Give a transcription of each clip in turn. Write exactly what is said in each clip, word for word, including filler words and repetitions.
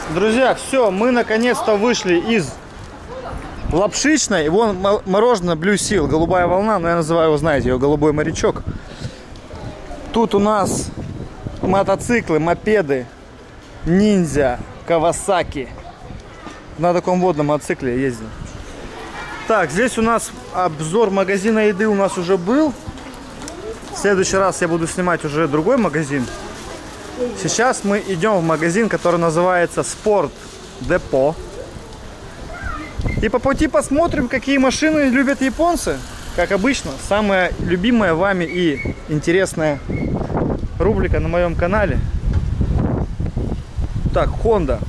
Друзья, все, мы наконец-то вышли из Лапшичной. Вон мороженое Blue Seal, голубая волна, но я называю его, знаете, его голубой морячок. Тут у нас мотоциклы, мопеды, ниндзя, Кавасаки. На таком водном мотоцикле ездил. Так, здесь у нас обзор магазина еды у нас уже был. В следующий раз я буду снимать уже другой магазин. Сейчас мы идем в магазин, который называется Sport Depot. И по пути посмотрим, какие машины любят японцы. Как обычно, самая любимая вами и интересная рубрика на моем канале. Так, Honda.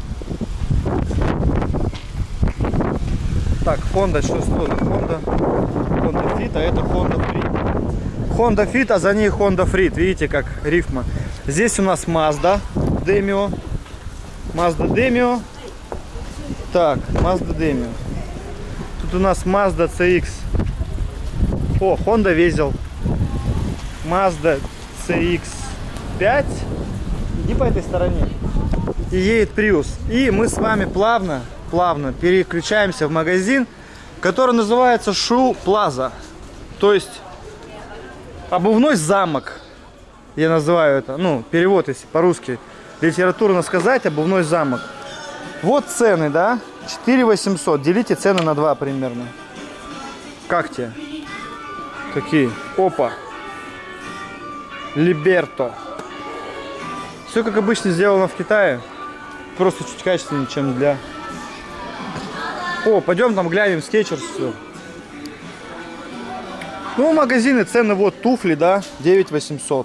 Так, Honda, что стоит? Honda, Honda Fit, а это Honda Freed. Honda Fit, а за ней Honda Freed. Видите, как рифма. Здесь у нас Mazda Demio. Mazda Demio. Так, Mazda Demio. Тут у нас Mazda си икс. О, Honda Везел. Mazda си икс пять. Иди по этой стороне. И едет Prius. И мы с вами плавно, плавно переключаемся в магазин, который называется Shoe Plaza. То есть обувной замок. Я называю это, ну, перевод, если по-русски литературно сказать, обувной замок. Вот цены, да? четыре восемьсот. Делите цены на два примерно. Как тебе? Какие? Опа. Либерто. Все как обычно сделано в Китае. Просто чуть качественнее, чем для... О, пойдем там глянем Skechers. Ну, магазины, цены, вот туфли, да, девять восемьсот.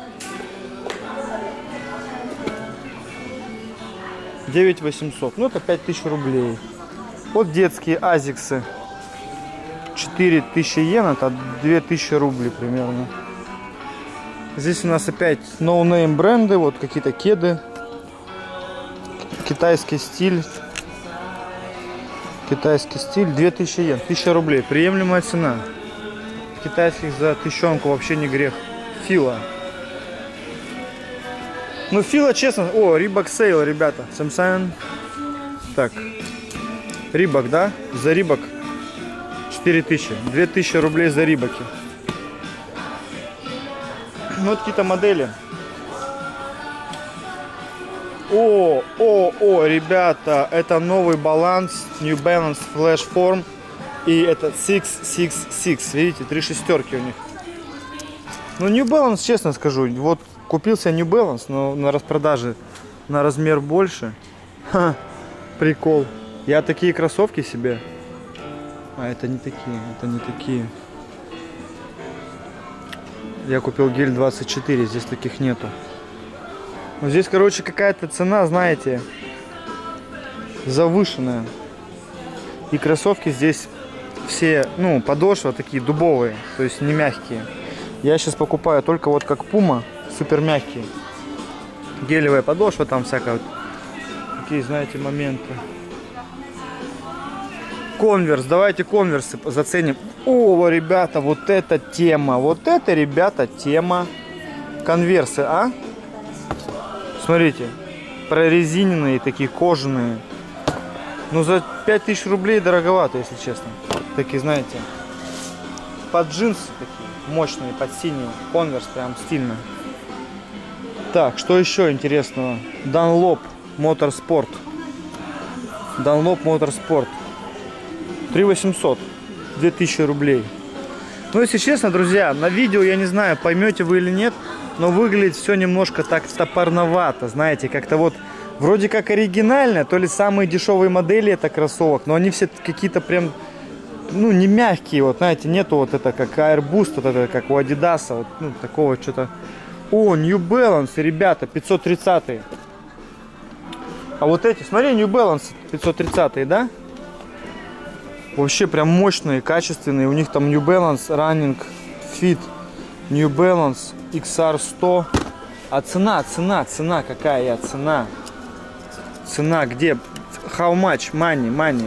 девять восемьсот. Ну, это пять тысяч рублей. Вот детские азиксы. четыре тысячи йен, это две тысячи рублей примерно. Здесь у нас опять ноунейм бренды, вот какие-то кеды. Китайский стиль. Китайский стиль, две тысячи йен, тысяча рублей. Приемлемая цена. Китайских за тысячонку вообще не грех. Фила. Ну, Фила, честно... О, Reebok Sale, ребята. Samsung. Так. Reebok, да? За Reebok четыре тысячи. две тысячи рублей за Рибаки. Ну, вот какие-то модели. О, о, о, ребята. Это новый баланс. New Balance Flash Form. И это шесть шесть шесть. Видите, три шестерки у них. Ну, New Balance, честно скажу. Вот купился New Balance, но на распродаже на размер больше. Ха, прикол. Я такие кроссовки себе. А, это не такие, это не такие. Я купил гель двадцать четыре, здесь таких нету. Но здесь, короче, какая-то цена, знаете, завышенная. И кроссовки здесь все, ну, подошва такие дубовые, то есть не мягкие. Я сейчас покупаю только вот как Puma, супер мягкие. Гелевая подошва, там всякая, вот, такие, знаете, моменты. Конверс, давайте конверсы заценим. О, ребята, вот эта тема, вот это, ребята, тема. Конверсы, а? Смотрите, прорезиненные, такие кожаные. Ну, за пять тысяч рублей дороговато, если честно. Такие, знаете, под джинсы такие, мощные, под синие. Конверс, прям стильно. Так, что еще интересного? Dunlop Motorsport. Dunlop Motorsport. три восемьсот, две тысячи рублей. Ну, если честно, друзья, на видео, я не знаю, поймете вы или нет, но выглядит все немножко так топорновато, знаете, как-то вот вроде как оригинально, то ли самые дешевые модели это кроссовок, но они все какие-то прям, ну, не мягкие, вот, знаете, нету вот это как Air Boost, вот это как у Adidas, вот, ну, такого что-то. О, New Balance, ребята, пятьсот тридцатые. А вот эти, смотри, New Balance пятьсот тридцатые, да? Вообще прям мощные, качественные. У них там New Balance Running Fit, New Balance икс ар сто. А цена, цена, цена какая? Цена. Цена где? How much? Money, money.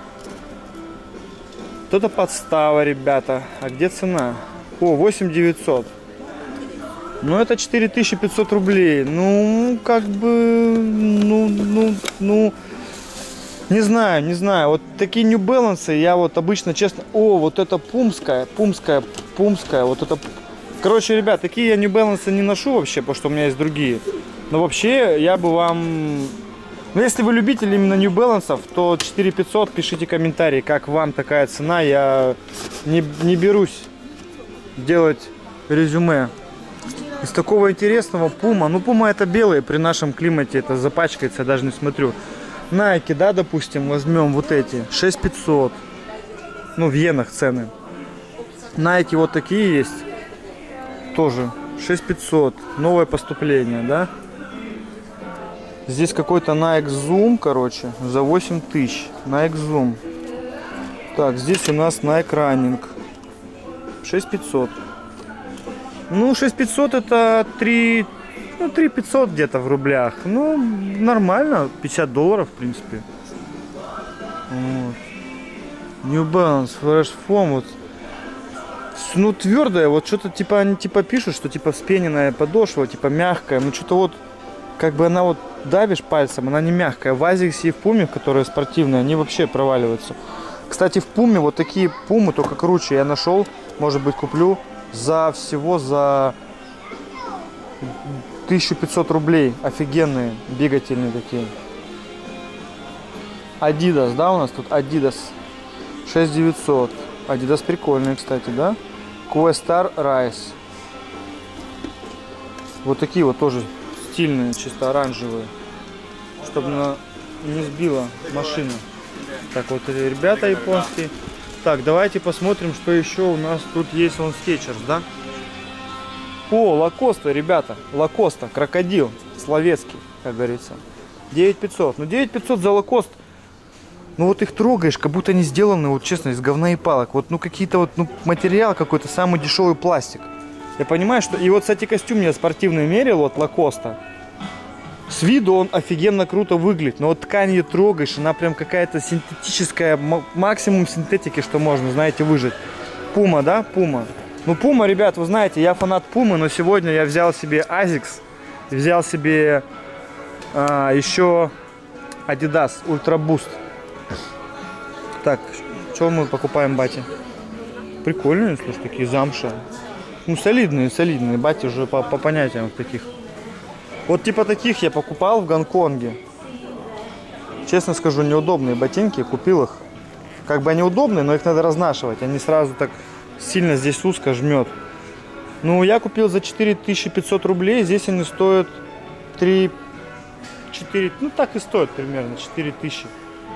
Кто-то подстава, ребята. А где цена? О, восемь девятьсот. Ну, это четыре тысячи пятьсот рублей. Ну, как бы, ну, ну, ну, не знаю, не знаю. Вот такие New Balance, я вот обычно, честно, о, вот это пумская, пумская, пумская, вот это. Короче, ребят, такие я New Balance не ношу вообще, потому что у меня есть другие. Но вообще, я бы вам... Ну, если вы любитель именно New Balance, то четыре тысячи пятьсот, пишите комментарии, как вам такая цена. Я не, не берусь делать резюме. Из такого интересного Puma. Ну, Puma это белые, при нашем климате это запачкается, я даже не смотрю. Nike, да, допустим, возьмем вот эти. шесть тысяч пятьсот. Ну, в иенах цены. Nike вот такие есть. Тоже шесть тысяч пятьсот. Новое поступление, да. Здесь какой-то Nike Zoom, короче, за восемь тысяч. Nike Zoom. Так, здесь у нас Nike Running. шесть тысяч пятьсот. Ну, шесть тысяч пятьсот это три, ну, три тысячи пятьсот где-то в рублях. Ну, нормально, пятьдесят долларов, в принципе. Вот. New Balance, Fresh Foam, вот. Ну, твердая, вот что-то типа, они типа пишут, что типа вспененная подошва, типа мягкая. Ну, что-то вот, как бы она вот давишь пальцем, она не мягкая. В Азиксе и в Пуме, которые спортивные, они вообще проваливаются. Кстати, в Пуме вот такие Пумы, только круче, я нашел, может быть, куплю за всего за тысячу пятьсот рублей. Офигенные, двигательные такие. Adidas, да, у нас тут Adidas шесть тысяч девятьсот. Adidas прикольные, кстати, да? Questar Rise. Вот такие вот тоже стильные, чисто оранжевые, чтобы на... не сбила машина. Так, вот ребята японские. Так, давайте посмотрим, что еще у нас тут есть. Он Skechers, да? О, Лакоста, ребята. Лакоста, крокодил. Словецкий, как говорится. девять тысяч пятьсот. Ну, девять тысяч пятьсот за Лакост. Ну, вот их трогаешь, как будто они сделаны, вот честно, из говна и палок. Вот, ну, какие-то вот, ну, материал какой-то, самый дешевый пластик. Я понимаю, что... И вот, кстати, костюм я спортивный мерил, вот Лакоста. С виду он офигенно круто выглядит, но вот ткань ее трогаешь, она прям какая-то синтетическая, максимум синтетики, что можно, знаете, выжать. Пума, да? Пума. Ну, Пума, ребят, вы знаете, я фанат Пумы, но сегодня я взял себе Asics, взял себе а, еще Adidas Ultra Boost. Так, что мы покупаем, батя? Прикольные, слушай, такие замша. Ну, солидные, солидные, батя уже по, по понятиям таких. Вот типа таких я покупал в Гонконге. Честно скажу, неудобные ботинки, купил их. Как бы они удобные, но их надо разнашивать. Они сразу так сильно здесь узко жмет. Ну, я купил за четыре тысячи пятьсот рублей. Здесь они стоят три, четыре, ну так и стоят примерно, четыре тысячи.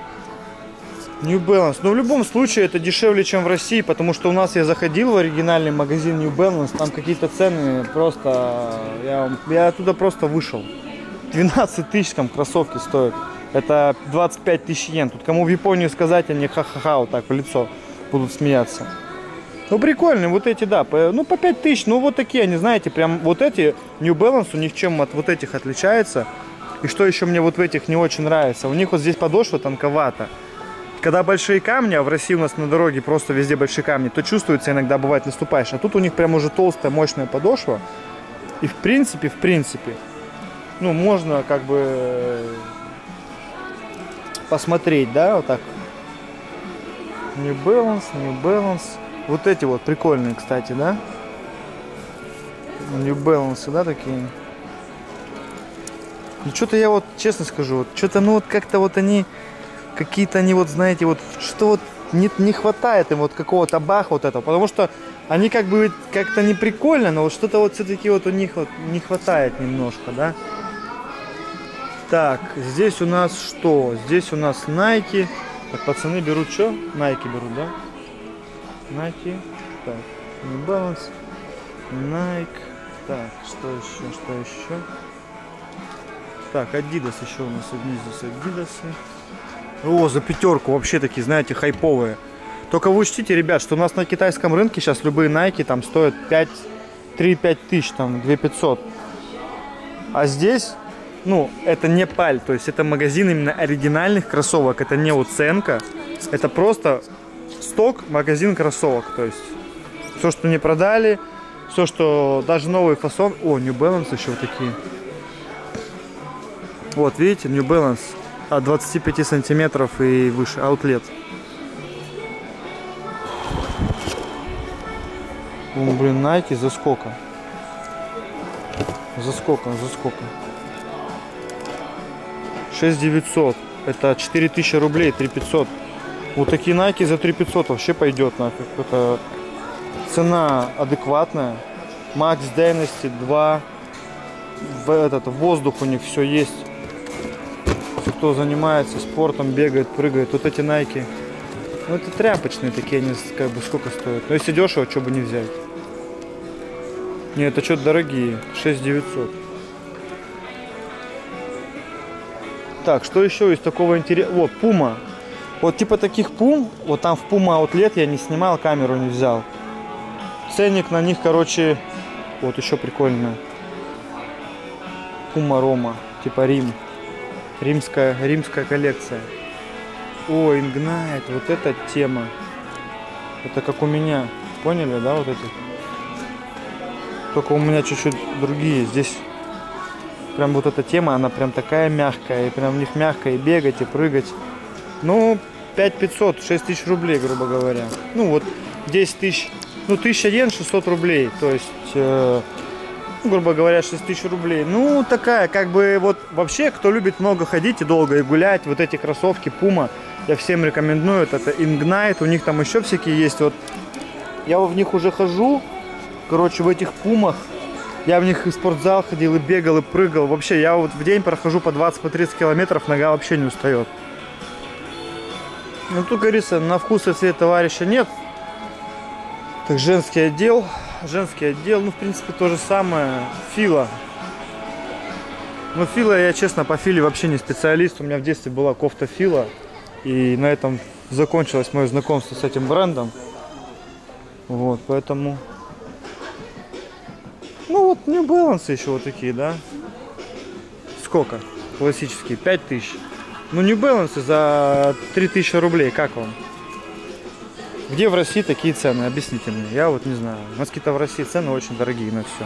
New Balance. Но в любом случае это дешевле, чем в России, потому что у нас я заходил в оригинальный магазин New Balance, там какие-то цены просто... Я, я оттуда просто вышел. двенадцать тысяч там кроссовки стоят. Это двадцать пять тысяч йен. Тут кому в Японии сказать, они ха-ха-ха вот так в лицо будут смеяться. Ну прикольные, вот эти, да, по, ну по пять тысяч, ну вот такие, они, знаете, прям вот эти New Balance у них чем от вот этих отличается. И что еще мне вот в этих не очень нравится, у них вот здесь подошва тонковата. Когда большие камни, а в России у нас на дороге просто везде большие камни, то чувствуется иногда, бывает, наступаешь. А тут у них прям уже толстая, мощная подошва. И в принципе, в принципе, ну, можно как бы посмотреть, да, вот так. New Balance, New Balance. Вот эти вот прикольные, кстати, да? New Balance, да, такие. Ну, что-то я вот, честно скажу, вот, что-то, ну, вот как-то вот они... Какие-то они вот, знаете, вот что вот не, не хватает им вот какого-то баха вот этого, потому что они как бы как-то не прикольно, но вот что-то вот все-таки вот у них вот не хватает немножко, да. Так, здесь у нас что? Здесь у нас Nike. Так, пацаны берут что? Nike берут, да? Nike. Так, New Balance. Nike. Так, что еще, что еще? Так, Adidas еще у нас внизу Adidas. О, за пятерку вообще такие, знаете, хайповые. Только вы учтите, ребят, что у нас на китайском рынке сейчас любые Nike там стоят три-пять тысяч, там две тысячи пятьсот. А здесь, ну, это не паль, то есть это магазин именно оригинальных кроссовок, это не уценка, это просто сток, магазин кроссовок, то есть все, что не продали, Все, что даже новый фасон. О, New Balance еще вот такие. Вот, видите, New Balance от двадцати пяти сантиметров и выше, аутлет. О, блин, Nike за сколько? За сколько? За сколько? шесть девятьсот. Это четыре тысячи рублей, три пятьсот. Вот такие Nike за три пятьсот вообще пойдет нафиг. Это цена адекватная. Max Dynasty два. В этот воздух у них все есть. Кто занимается спортом, бегает, прыгает. Вот эти Nike. Ну это тряпочные такие, они как бы сколько стоят. Но если дешево, что бы не взять. Не, это что-то дорогие. шесть девятьсот. Так, что еще из такого интересного? Вот, Puma. Вот типа таких Pum. Вот там в Puma Outlet я не снимал, камеру не взял. Ценник на них, короче, вот еще прикольно. Puma Roma. Типа Рим. Римская, римская коллекция. О, Ignite, вот эта тема. Это как у меня. Поняли, да, вот эти? Только у меня чуть-чуть другие. Здесь прям вот эта тема, она прям такая мягкая. И прям в них мягко и бегать, и прыгать. Ну, пять пятьсот, шесть тысяч рублей, грубо говоря. Ну, вот десять тысяч, ну, тысяча йен, шестьсот рублей. То есть... Э грубо говоря, шесть тысяч рублей. Ну, такая, как бы, вот, вообще, кто любит много ходить и долго и гулять, вот эти кроссовки Puma, я всем рекомендую. Это Ignite, у них там еще всякие есть. Вот, я в них уже хожу, короче, в этих Пумах. Я в них и в спортзал ходил, и бегал, и прыгал. Вообще, я вот в день прохожу по двадцать-тридцать километров, нога вообще не устает. Ну, тут, говорится, на вкус и цвет товарища нет. Так, женский отдел. Женский отдел, ну, в принципе, то же самое. Фила. Ну, Фила, я, честно, по Филе вообще не специалист. У меня в детстве была кофта Фила. И на этом закончилось мое знакомство с этим брендом. Вот, поэтому... Ну, вот New Balance еще вот такие, да? Сколько? Классические, пять тысяч. Ну, New Balance за три тысячи рублей, как вам? Где в России такие цены? Объясните мне. Я вот не знаю. У нас какие-то в России цены очень дорогие на все.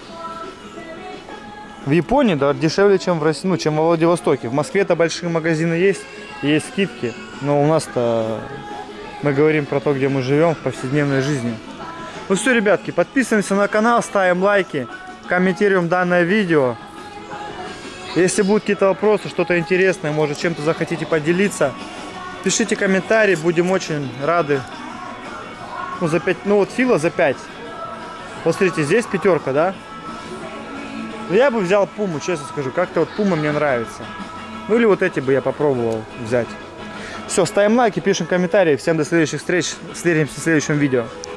В Японии, да, дешевле, чем в России, ну, чем во Владивостоке. В Москве-то большие магазины есть, есть скидки. Но у нас-то мы говорим про то, где мы живем в повседневной жизни. Ну все, ребятки, подписываемся на канал, ставим лайки, комментируем данное видео. Если будут какие-то вопросы, что-то интересное, может, чем-то захотите поделиться, пишите комментарии, будем очень рады. Ну, за пять, ну вот Фила за пять. Вот смотрите, здесь пятерка, да? Я бы взял Пуму, честно скажу. Как-то вот Пума мне нравится. Ну или вот эти бы я попробовал взять. Все, ставим лайки, пишем комментарии. Всем до следующих встреч. Встретимся в следующем видео.